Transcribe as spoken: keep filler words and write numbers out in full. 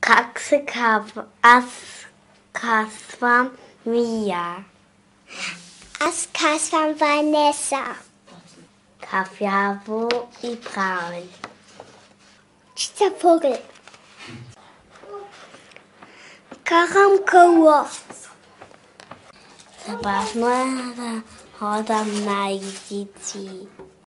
Katze Kasper Mia. Kasper Vanessa. Kaffeehabu Ibrahim. Dieser Vogel. Karam Kawa. Sebastian Hodam Naigiti.